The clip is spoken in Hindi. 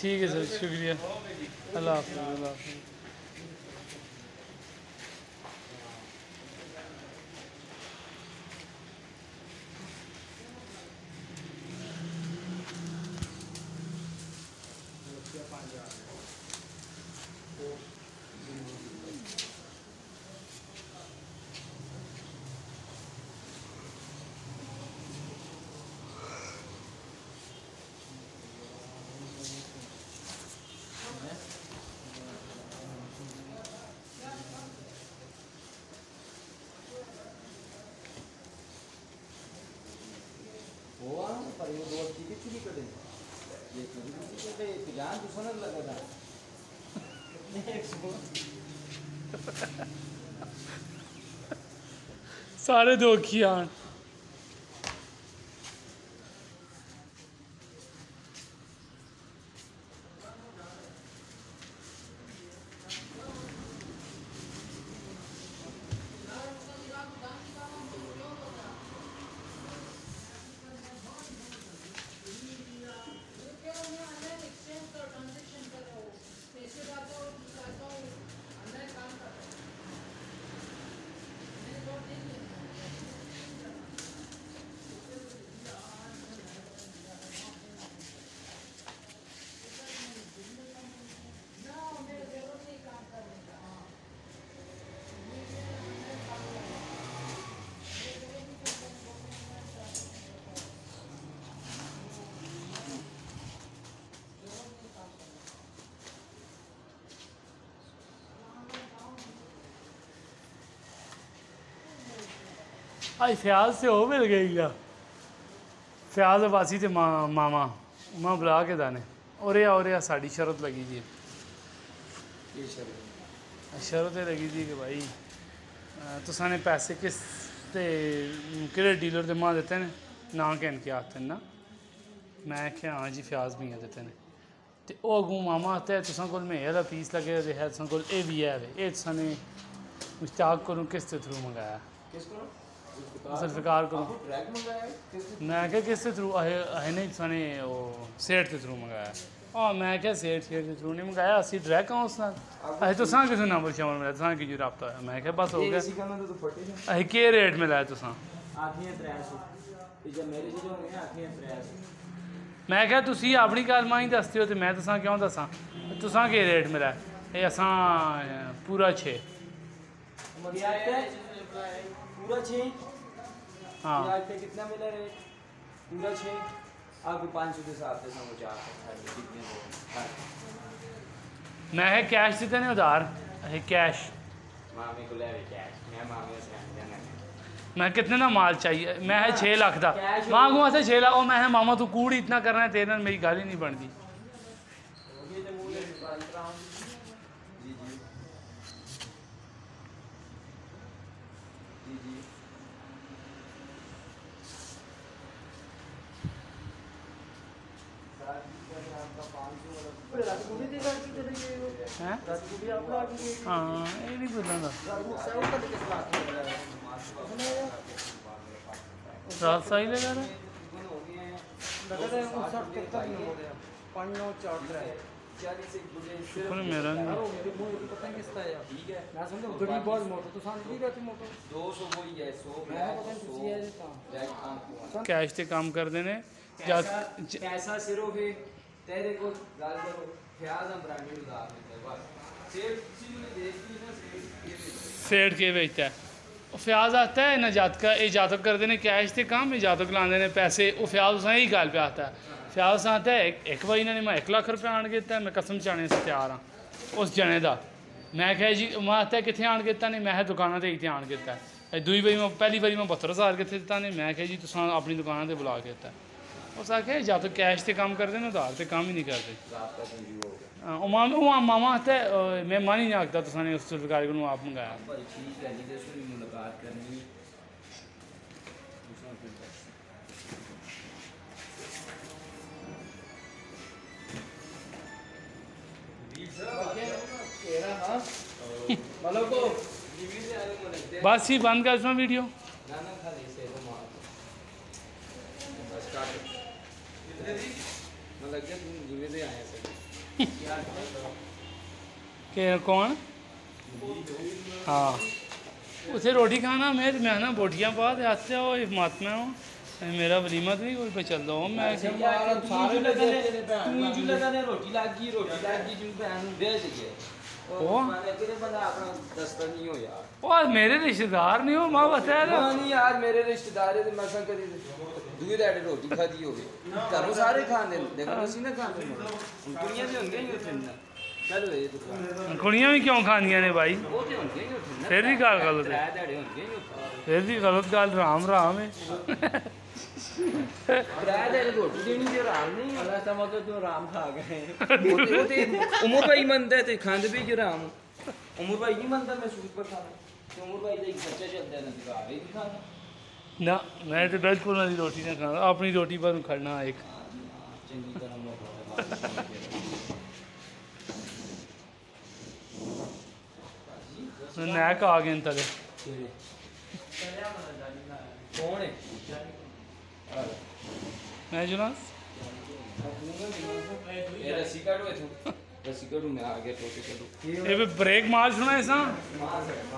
ठीक है सर, शुक्रिया। अल्लाह हाफ़िज़। अल्लाह हाफ़िज़। पर ये दोस्त की किसी कर देंगे ये किसी के जान दूसरा लगा था सारे दो कियान आज फ्याज से हो मिल गई क्या फ्याज वासी थे मामा मां बुला के दाने और साड़ी शरत लगी जी ये शरत लगी जी कि भाई तुसा ने पैसे किस कि डीलर के मां देते हैं ना के इनके आते हैं ना मैं क्या हाँ जी फ्याज भी देते हैं तो वह अगू मामा आता है तुसा को मेरा पीस लगे है तुसा को ये भी है ये तुसा ने मुश्ताक करूँ किस थ्रू मंगाया जुल्फ़िकार करूँ मैं क्या किस थ्रू अहे नहीं तुसाने वो सेठ के थ्रू मंगाया हाँ मैं क्या सेठ के थ्रू नहीं मंगाया असी डायरेक्ट आऊँ उस अहे तुसा किस नंबर शंबर मिला तुसा कि रबता होया मैं क्या बस हो गया अहे के रेट मिला है तुसा मैं क्या तुसी अपनी गल मां ही दसते हो तो मैं तुसा क्यों दसा तुसा के रेट मिला है ये असां पूरा 6 पूरा 6 हाँ कितना मिला रेट पूरा 6 आपको 500 के साथ मैं है कैश देते नहीं उधार है कैश मामी को ले कैश मैं मामी से मैं कितने ना माल चाहिए मैं है 6 लाख का मांगूँ ऐसे 6 लाख और मैं है मामा तू कूड़ इतना करना है तेरे मेरी गाली नहीं बनती हाँ ये नहीं बोलना रात सही लगा रहा शुक्र मेरा नहीं कैश से काम कर देने पैसा सिर्फ तेरे को गाल करो ख्याल हम ब्रांडेड उधार देते हैं बस सेठ के बेचता है फ्याज आता है ना जातका ये जातक कर देने कैश से काम ये जातक ला देने पैसे वो फ्याज उस ही गल पे आता है फ्याज आता है एक बार इन्होंने मैं 1 लाख रुपया आन के मैं कसम चाने से तैयार हाँ उस जने का मैं क्या जी मैं आता है कितने आन के नहीं मैं दुकाना से इतने आन के दुई बारी मैं पहली बारी मैं 72,000 कितने दिता नहीं मैं क्या जी तुम अपनी दुकाना से बुला के दिता उस आखे या तो कैश से काम करते ना उधार से काम ही नहीं करते मामा आता है मैं मन ही नहीं आखता तुसाने उस जुल्फ़िकार को आप मंगाया बस ही बंद कर इसमें वीडियो मतलब कि कौन हाँ उसे रोटी खाना मैं ना बोटियाँ पा ते आते हो मत में हो मेरा वलीमा तो नहीं कोई पे चल रहा हूँ मैं रोटी लागी जू भैन भेज गए और मेरे रिश्तेदार नहीं हो माँ बताया नहीं यार मेरे रिश्तेदार है मैं कभी दूई दैड रोटी खादी होगी घरों सारे खाते देखो ਅਸੀਂ ना खाते कुड़ियां भी होंगे ही उत्थे ना चलो ये तो कुड़ियां भी क्यों खानियां ने भाई वो तो होंगे ही उत्थे ना फिर भी गल गलत है दैडे होंगे ही उत्थे फिर भी गलत गल राम राम है किराया दे रोटी देनी जो राम नहीं अल्लाह समझ तो जो राम खा गए वो ते उमर भाई मनदा ते खांदे भी जो राम उमर भाई नहीं मनदा मैं सूट पर खाना उमर भाई का एक बच्चा चलता है ना दिखा रही खाना ना मैं तो बिल्कुल नहीं रोटी ना खाना अपनी रोटी पर खड़ना एक चंगी तरह नैक आ गए तले कौन है मैं जुनास ये रस्सी काटो इथों रस्सी काटो मैं आ गया टोटे काटो ये ब्रेक मार सुना ऐसा